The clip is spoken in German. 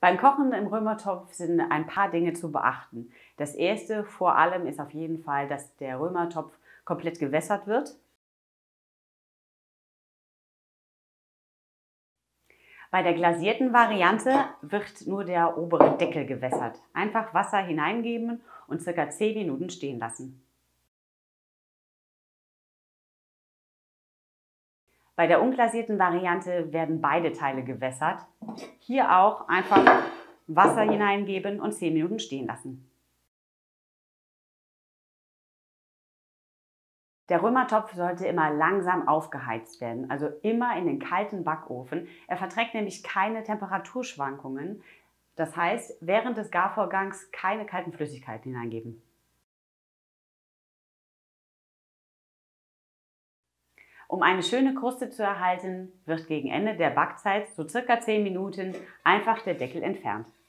Beim Kochen im Römertopf sind ein paar Dinge zu beachten. Das erste vor allem ist auf jeden Fall, dass der Römertopf komplett gewässert wird. Bei der glasierten Variante wird nur der obere Deckel gewässert. Einfach Wasser hineingeben und ca. 10 Minuten stehen lassen. Bei der unglasierten Variante werden beide Teile gewässert. Hier auch einfach Wasser hineingeben und 10 Minuten stehen lassen. Der Römertopf sollte immer langsam aufgeheizt werden, also immer in den kalten Backofen. Er verträgt nämlich keine Temperaturschwankungen. Das heißt, während des Garvorgangs keine kalten Flüssigkeiten hineingeben. Um eine schöne Kruste zu erhalten, wird gegen Ende der Backzeit, so circa 10 Minuten, einfach der Deckel entfernt.